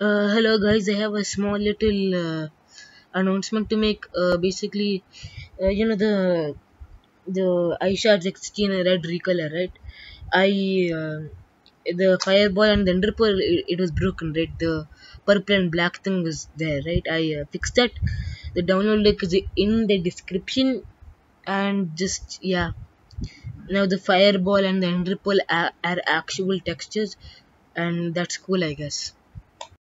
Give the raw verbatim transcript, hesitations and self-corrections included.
Uh, hello guys, I have a small little uh, announcement to make. Uh, basically, uh, you know the the iShard sixteen red recolor, right? I uh, the fireball and the enderpearl it, it was broken, right? The purple and black thing was there, right? I uh, fixed that. The download link is in the description, and just yeah. Now the fireball and the enderpearl are, are actual textures, and that's cool, I guess.